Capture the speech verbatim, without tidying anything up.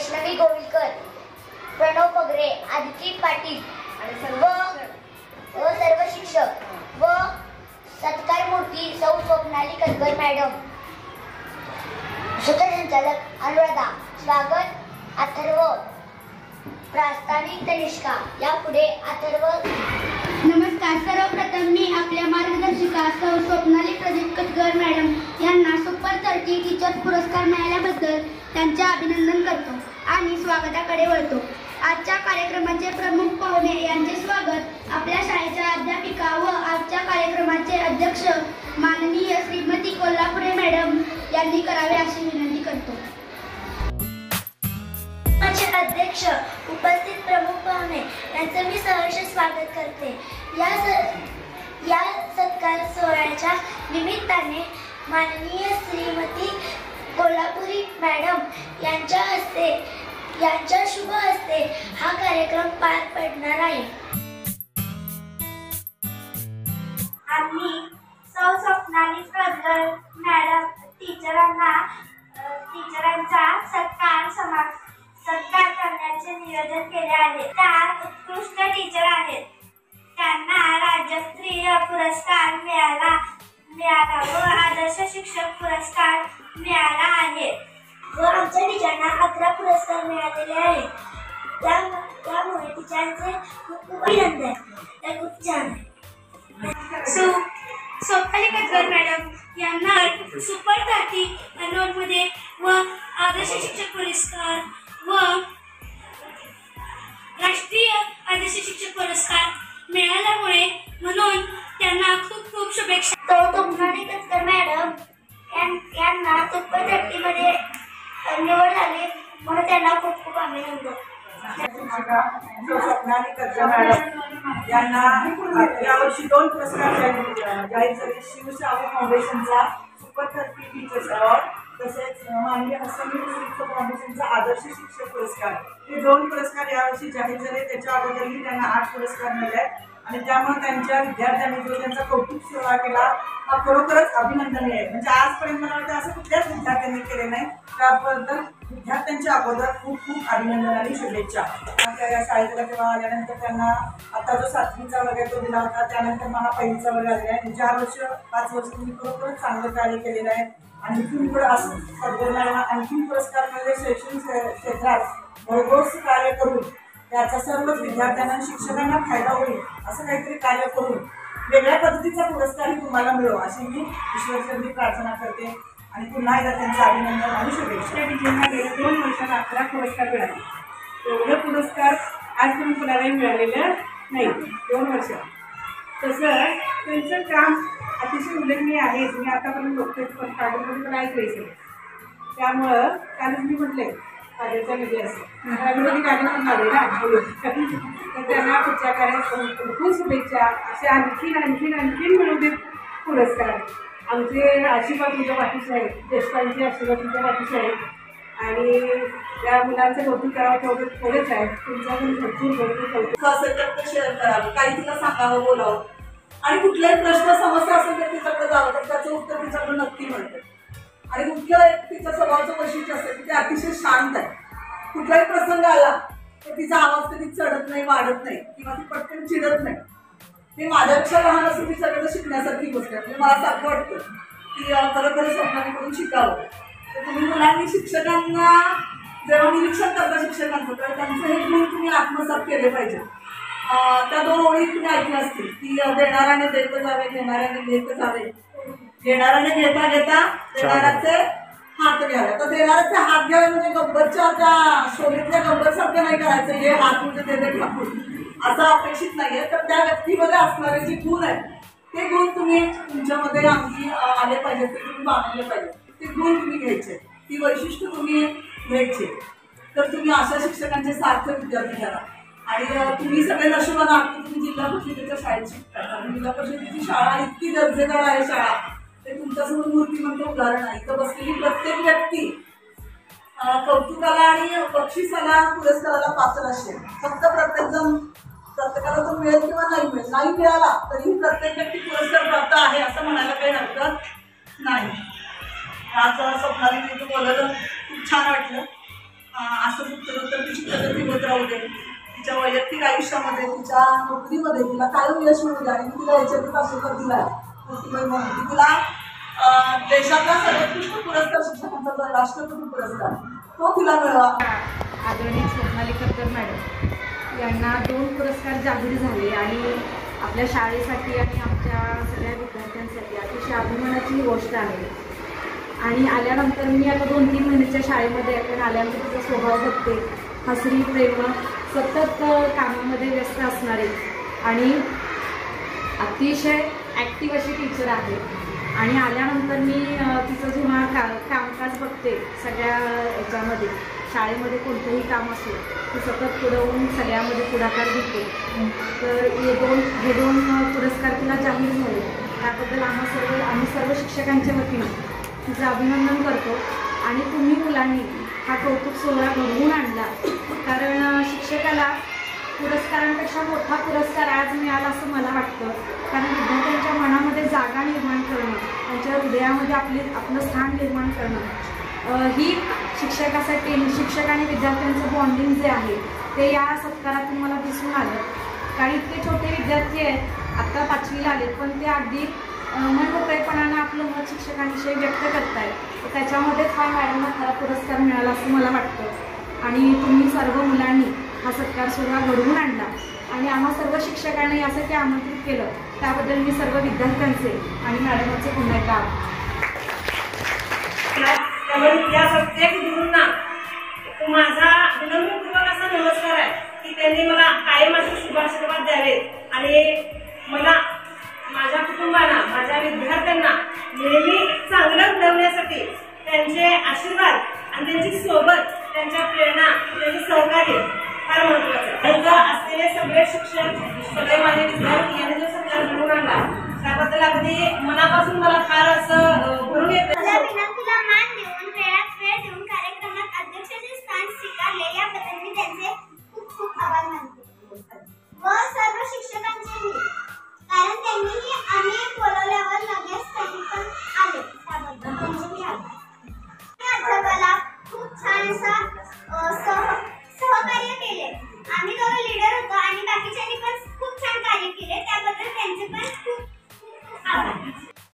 वैष्णवी गोविलकर, प्रणव पगरे, आदिती पाटील व सर्व शिक्षक व सत्कार मूर्ती सौ स्वप्नाली कटकर मॅडम, सूत्रसंचालक अनुराधा, स्वागत अथर्व, प्रास्ताविक तनिष्का, यापुढे अथर्व. नमस्कार. सर्वप्रथम मी आपल्या मार्गदर्शिका सौ स्वप्नाली प्रदीप कटकर मॅडम यांना सुपर थर्टी टीचर्स पुरस्कार मिळाल्याबद्दल त्यांचे अभिनंदन करतो आणि स्वागताकडे वळतो. आजच्या कार्यक्रमाचे प्रमुख पाहुणे यांचे स्वागत आपल्या शाळेच्या अध्यापिका व आजच्या कार्यक्रमाचे अध्यक्ष माननीय श्रीमती कोल्हापुरे मॅडम यांनी करावे अशी विनंती करतो. अध्यक्ष, उपस्थित प्रमुख पाहुणे यांचं मी सहर्ष स्वागत करते. या या सत्कार सोहळ्याच्या निमित्ताने माननीय श्रीमती कोल्हापुरी मॅडम यांच्या हस्ते यांच्या शुभ हस्ते हा कार्यक्रम पार पडणार आहे. आम्ही सौ स्वप्नाली कटकर मॅडम टीचरांना टीचरांचा सत्कार समाज सत्कार करण्याचे नियोजन केले आहे. त्या उत्कृष्ट टीचर आहेत. त्यांना राज्यस्तरीय पुरस्कार मिळाला मिळाला व आदर्श शिक्षक पुरस्कार मिळाला आहे व आमच्या टीचरांना अकरा पुरस्कार मिळालेले आहेत. त्यामुळे टीचरांचे खूप खूप अभिनंदन. त्या खूप छान सो स्वप्नाली कटकर मॅडम यांना सुपर थर्टी मध्ये व आदर्श शिक्षक पुरस्कार व राष्ट्रीय आदर्श शिक्षक पुरस्कार मिळाल्यामुळे म्हणून त्यांना खूप खूप शुभेच्छा. तो स्वप्नाली कटकर मॅडम यांना सुपर थर्टी मध्ये निवड झाली म्हणून त्यांना खूप खूप अभिनंदन. स्वप्नाली कटकर मॅडम यांना यावर्षी दोन पुरस्कार जाहीर झाले. शिवशाहू फाउंडेशनचा सुपर थर्टी टीचर्स अवॉर्ड तसेच माननीय हसनी फाउंडेशनचा आदर्श शिक्षक पुरस्कार, हे दोन पुरस्कार यावर्षी जाहीर झाले. त्याच्या अगोदरही त्यांना आठ पुरस्कार मिळाले आणि त्यामुळे त्यांच्या विद्यार्थ्यांनी जो त्यांचा कौतुक सोहळा केला हा खरोखरच अभिनंदनीय आहे. म्हणजे आजपर्यंत मला वाटतं असं कुठल्याच विद्यार्थ्यांनी केले नाही. त्याबद्दल विद्यार्थ्यांच्या अगोदर खूप खूप अभिनंदन आणि शुभेच्छा. या शाळेला तेव्हा आल्यानंतर त्यांना आता जो सातवीचा वर्ग तो दिला होता, त्यानंतर मला पहिलीचा वर्ग आलेला आहे. चार वर्ष पाच वर्ष तुम्ही खरोखरच चांगलं कार्य केलेलं आहे. आणखीन पुढे असं सद्गुणांना आणखीन पुरस्कार मिळाले. शैक्षणिक क्षेत्रात भरघोस कार्य करून त्याचा सर्वच विद्यार्थ्यांना शिक्षकांना फायदा होईल असं काहीतरी कार्य करून वेगळ्या पद्धतीचा पुरस्कारही तुम्हाला मिळो अशी मी ईश्वरचरणी प्रार्थना करते आणि पुन्हा एकदा त्यांचं अभिनंदन आणि शुभेच्छा. टीचरना गेल्या दोन वर्षात अकरा पुरस्कार मिळाले. एवढे पुरस्कार आजपर्यंत कोणालाही मिळालेलं नाही दोन वर्षात. तसं त्यांचं काम अतिशय उल्लेखनीय आहे. मी आतापर्यंत बघते पण कागदमध्ये पण आहेच नाही. त्यामुळं कालच मी म्हटले कागदच्या मध्ये असं कागदमध्ये कागद पण लागले ना तर त्यांना पुढच्या कार्यात खूप शुभेच्छा. असे आणखीन आणखीन आणखीन मिळू देत पुरस्कार. आमचे आशीर्वाद तुमच्या पाठीचे आहेत, ज्येष्ठांचे आशीर्वाद तुमच्या पाठीचे आहेत आणि त्या मुलांचं कौतुक करावं तेवढं थोडेच आहे. तुमच्याकडून भरपूर भरपूर कौतुक असेल तर ते शेअर करावं, काही तिला सांगावं, बोलावं आणि कुठल्याही प्रश्न समस्या असेल तर तिच्याकडे जावं तर त्याचं उत्तर तिच्याकडे नक्की मिळतं. आणि मुख्य एक तिच्या स्वभावाचं वैशिष्ट्य असतं की ते अतिशय शांत आहे. कुठलाही प्रसंग आला तर तिचा आवाज कधी चढत नाही, वाढत नाही किंवा ती पटकन चिडत नाही. ते माझ्यापेक्षा लहान असून तिच्याकडे शिकण्यासारखी गोष्ट आहे. म्हणजे मला सारखं वाटतं की खरोखर स्वप्नालीकडून शिकावं. तर तुम्ही मुलांनी शिक्षकांना जेव्हा निरीक्षण करता शिक्षकांचं तर त्यांचं हे गुण तुम्ही आत्मसात केले पाहिजे. त्या दोन ओळी तुम्ही ऐकल्या असतील की देणाऱ्याने देत जावे, घेणाऱ्याने घेत जावे, घेणाऱ्याने घेता घेता देणाऱ्याचे हात घ्यावे. तर देणाऱ्याचे हात घ्यावे म्हणजे गब्बरच्या त्या शोभेतल्या गब्बरसारखं नाही करायचं हे हात म्हणजे देणे ठाकून असं अपेक्षित नाहीये. तर त्या व्यक्तीमध्ये असणारे जे गुण आहेत ते गुण तुम्ही तुमच्यामध्ये आणखी आले पाहिजे, ते तुम्ही बांधले पाहिजे. ते गुण तुम्ही घ्यायचे, ती वैशिष्ट्य तुम्ही घ्यायचे. तर तुम्ही अशा शिक्षकांचे सार्थक विद्यार्थी घ्या. आणि तुम्ही सगळे नशिबान आहात की तुम्ही जिल्हा परिषदेच्या शाळेत शिकता. जिल्हा परिषदेची शाळा इतकी दर्जेदार आहे शाळा, ते तुमच्यासमोर मूर्तिमंत उदाहरण आहे. इथं बसलेली प्रत्येक व्यक्ती कौतुकाला आणि बक्षिसाला पुरस्काराला पात्र असेल. फक्त प्रत्येकजण प्रत्येकाला तो मिळेल किंवा नाही मिळेल, नाही मिळाला तरी प्रत्येक व्यक्ती पुरस्कार प्राप्त आहे असं म्हणायला काही हरकत नाही. आज स्वप्नाली बोलायला खूप छान वाटलं. अं, असं उत्तरोत्तर तिची प्रगती होत राहू दे, तिच्या वैयक्तिक आयुष्यामध्ये तिच्या नोकरीमध्ये तिला कायम यश मिळू द्या. आणि मी तिला याच्यातून आशीर्वाद दिला मोठीबाई म्हणून की तिला अं, देशातला सर्वोत्कृष्ट पुरस्कार शिक्षकांचा जो आहे, राष्ट्रपती पुरस्कार, तो तिला मिळावा. आदरणीय स्वप्नाली कटकर मॅडम यांना दोन पुरस्कार जाहीर झाले आणि आपल्या शाळेसाठी आणि आमच्या सगळ्या विद्यार्थ्यांसाठी अतिशय अभिमानाची गोष्ट आहे. आणि आल्यानंतर मी आता दोन तीन महिन्याच्या शाळेमध्ये आपण आल्यानंतर तिचा स्वभाव बघते, हसरी प्रेम, सतत कामामध्ये व्यस्त असणारे आणि अतिशय ॲक्टिव्ह अशी टीचर आहे. आणि आल्यानंतर मी तिचं जुना का कामकाज बघते, सगळ्या ह्याच्यामध्ये शाळेमध्ये कोणतंही काम असो ती सतत पुढं होऊन सगळ्यामध्ये पुढाकार घेते. तर हे दोन हे दोन पुरस्कार तिला जाहीर झाले त्याबद्दल आम्हा सर्व आम्ही सर्व शिक्षकांच्या वतीने तिचं अभिनंदन करतो. आणि तुम्ही मुलांनी हा कौतुक सोहळा घडवून आणला, कारण शिक्षकाला पुरस्कारांपेक्षा मोठा पुरस्कार आज मिळाला असं मला वाटतं. कारण विद्यार्थ्यांच्या मनामध्ये जागा निर्माण करणं, त्यांच्या हृदयामध्ये आपली आपलं स्थान निर्माण करणं, ही शिक्षकासाठी शिक्षक आणि विद्यार्थ्यांचं बॉन्डिंग जे आहे ते या सत्कारातून मला दिसून आलं. कारण इतके छोटे विद्यार्थी आहेत, आत्ता पाचवीला आलेत, पण ते अगदी मनमोकळेपणानं आपलं मत शिक्षकांविषयी व्यक्त करत आहेत. तर त्याच्यामध्येच हा मॅडमला खरा पुरस्कार मिळाला असं मला वाटतं. आणि तुम्ही सर्व मुलांनी हा सत्कार सोहळा घडवून आणला आणि आम्हा सर्व शिक्षकांना यासाठी आमंत्रित केलं, त्याबद्दल मी सर्व विद्यार्थ्यांचे आणि मॅडमांचे पुन्हा एकदा आभार. त्यामुळे या प्रत्येक गुरूंना माझा विनम्रपूर्वक असा नमस्कार आहे की त्यांनी मला कायम असे शुभाशीर्वाद द्यावे आणि मला, माझ्या कुटुंबाला, माझ्या विद्यार्थ्यांना नेहमी चांगलं घडवण्यासाठी त्यांचे आशीर्वाद आणि त्यांची सोबत, त्यांच्या प्रेरणा, त्यांचे सहकार्य फार महत्वाचं आहे. असलेले सगळे शिक्षक, सगळे माझे विद्यार्थी यांनी जो सत्कार घडवून आणला त्याबद्दल अगदी मनापासून मला फार असं भरून येतं. विनंतीला मान देऊन वेळात वेळ देऊन कार्यक्रमात अध्यक्षाचे स्थान स्वीकारले याबद्दल मी त्यांचे खूप खूप आभार मानते व सर्व शिक्षकांचेही, कारण त्यांनीही आम्ही बोलवल्यावर लगेच त्यांनी पण आले, त्याबद्दल त्यांचेही आभार. अध्यापकाला खूप छान असा